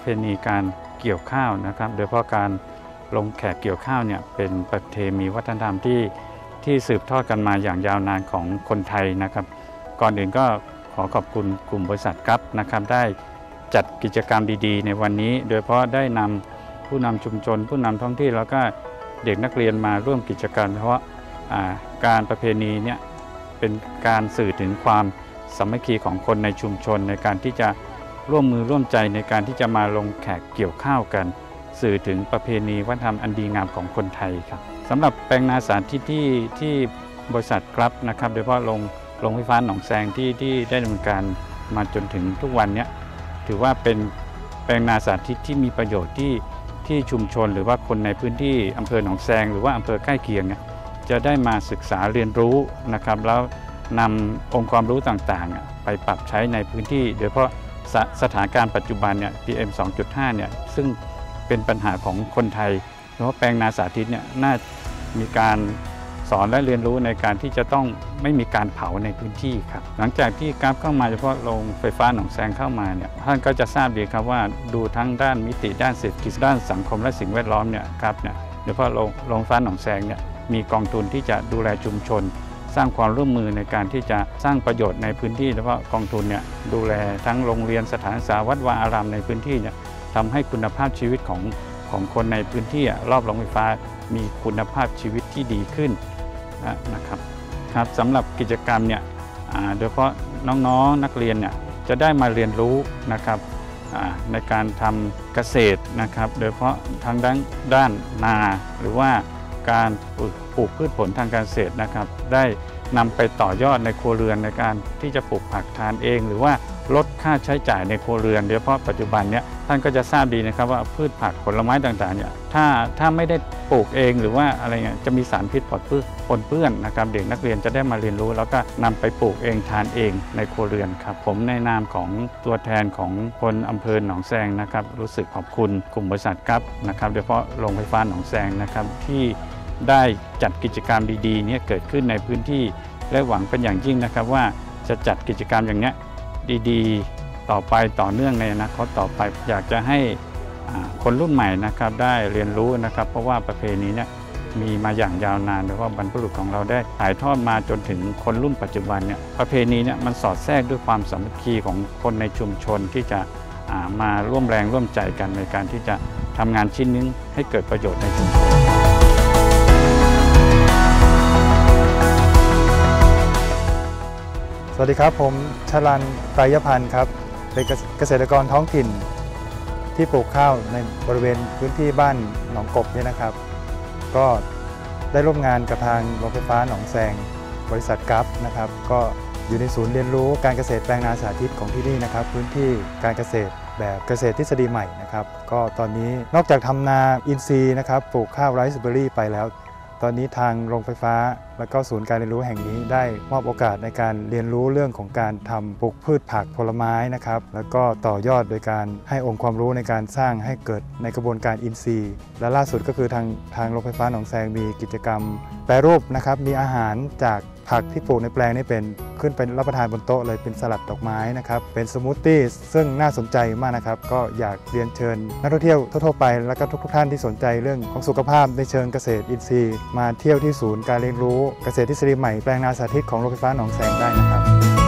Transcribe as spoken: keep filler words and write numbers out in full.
เพณีการเกี่ยวข้าวนะครับโดยเฉพาะการลงแขกเกี่ยวข้าวเนี่ยเป็นประเพณีวัฒนธรรมที่ที่สืบทอดกันมาอย่างยาวนานของคนไทยนะครับก่อนอื่นก็ขอขอบคุณกลุ่มบริษัทกัปนะครับได้จัดกิจกรรมดีๆในวันนี้โดยเฉพาะได้นำผู้นำชุมชนผู้นำท้องที่แล้วก็เด็กนักเรียนมาร่วมกิจกรรมเพราะการประเพณีเนี่ยเป็นการสื่อถึงความสามัคคีของคนในชุมชนในการที่จะร่วมมือร่วมใจในการที่จะมาลงแขกเกี่ยวข้าวกันสื่อถึงประเพณีวัฒนธรรมอันดีงามของคนไทยครับสำหรับแปลงนาสาธิตที่ที่บริษัทกัปนะครับโดยเฉพาะโรงโรงไฟฟ้าหนองแซงที่ที่ได้ดำเนินการมาจนถึงทุกวันนี้ถือว่าเป็นแปลงนาสาธิตที่มีประโยชน์ที่ที่ชุมชนหรือว่าคนในพื้นที่อำเภอหนองแซงหรือว่าอำเภอใกล้เคียงเนี่ยจะได้มาศึกษาเรียนรู้นะครับแล้วนำองค์ความรู้ต่างๆไปปรับใช้ในพื้นที่โดยเฉพาะสสถานการณ์ปัจจุบันเนี่ย พี เอ็ม สองจุดห้า เนี่ยซึ่งเป็นปัญหาของคนไทยเพราะแปลงนาสาธิตเนี่ยน่ามีการสอนและเรียนรู้ในการที่จะต้องไม่มีการเผาในพื้นที่ครับหลังจากที่กัปเข้ามาเฉพาะโรงไฟฟ้าหนองแซงเข้ามาเนี่ยท่านก็จะทราบดีครับว่าดูทั้งด้านมิติด้านเศรษฐกิจด้านสังคมและสิ่งแวดล้อมเนี่ยครับเนี่ยโดยเฉพาะโรงโรงไฟฟ้าหนองแซงเนี่ยมีกองทุนที่จะดูแลชุมชนสร้างความร่วมมือในการที่จะสร้างประโยชน์ในพื้นที่แล้วก็กองทุนเนี่ยดูแลทั้งโรงเรียนสถานศึกษาวัดวาอารามในพื้นที่เนี่ยทำให้คุณภาพชีวิตของของคนในพื้นที่รอบโรงไฟฟ้ามีคุณภาพชีวิตที่ดีขึ้นนะครับครับสำหรับกิจกรรมเนี่ยโดยเฉพาะน้องๆนักเรียนเนี่ยจะได้มาเรียนรู้นะครับในการทำเกษตรนะครับโดยเฉพาะทางด้านด้านนาหรือว่าการปลูกพืชผลทางการเกษตรนะครับได้นำไปต่อยอดในครัวเรือนในการที่จะปลูกผักทานเองหรือว่าลดค่าใช้จ่ายในครัวเรือนโดยเฉพาะปัจจุบันเนี้ยท่านก็จะทราบดีนะครับว่าพืชผักผลไม้ต่างๆเนี่ยถ้าถ้าไม่ได้ปลูกเองหรือว่าอะไรเงี้ยจะมีสารพิษปนเปื้อนนะครับเด็กนักเรียนจะได้มาเรียนรู้แล้วก็นำไปปลูกเองทานเองในครัวเรือนครับผมในนามของตัวแทนของคนอำเภอหนองแซงนะครับรู้สึกขอบคุณกลุ่มบริษัทกัปนะครับโดยเฉพาะโรงไฟฟ้าหนองแซงนะครับที่ได้จัดกิจกรรมดีๆนี้เกิดขึ้นในพื้นที่และหวังเป็นอย่างยิ่งนะครับว่าจะจัดกิจกรรมอย่างนี้ดีๆต่อไปต่อเนื่องในอนาคตต่อไปอยากจะให้คนรุ่นใหม่นะครับได้เรียนรู้นะครับเพราะว่าประเพณีนี้มีมาอย่างยาวนานโดยเฉพาะบรรพบุรุษของเราได้ถ่ายทอดมาจนถึงคนรุ่นปัจจุบันเนี่ยประเพณีนี้มันสอดแทรกด้วยความสามัคคีของคนในชุมชนที่จะมาร่วมแรงร่วมใจกันในการที่จะทำงานชิ้นนี้ให้เกิดประโยชน์ในชุมชนสวัสดีครับผมชลันไตรยพันธ์ครับเป็นเกษตรกรท้องถิ่นที่ปลูกข้าวในบริเวณพื้นที่บ้านหนองกบเนี่ยนะครับก็ได้ร่วมงานกับทางโรงไฟฟ้าหนองแซงบริษัทกัปนะครับก็อยู่ในศูนย์เรียนรู้การเกษตรแปลงนาสาธิตของที่นี่นะครับพื้นที่การเกษตรแบบเกษตรทฤษฎีใหม่นะครับก็ตอนนี้นอกจากทำนาอินทรีย์นะครับปลูกข้าวไรซ์เบอร์รี่ไปแล้วตอนนี้ทางโรงไฟฟ้าและก็ศูนย์การเรียนรู้แห่งนี้ได้มอบโอกาสในการเรียนรู้เรื่องของการทำปลูกพืชผักผลไม้นะครับแล้วก็ต่อยอดโดยการให้องค์ความรู้ในการสร้างให้เกิดในกระบวนการอินทรีย์และล่าสุดก็คือทางทางโรงไฟฟ้าหนองแซงมีกิจกรรมแปรรูปนะครับมีอาหารจากผักที่ปลูกในแปลงนี่เป็นขึ้นเป็นรับประทานบนโต๊ะเลยเป็นสลัดดอกไม้นะครับเป็นสมูทตี้ซึ่งน่าสนใจมากนะครับก็อยากเรียนเชิญนักท่องเที่ยวทั่วๆไปแล้วก็ทุกๆท่านที่สนใจเรื่องของสุขภาพในเชิงเกษตรอินทรีย์มาเที่ยวที่ศูนย์การเรียนรู้เกษตรทฤษฎีใหม่แปลงนาสาธิตของโรงไฟฟ้าหนองแซงได้นะครับ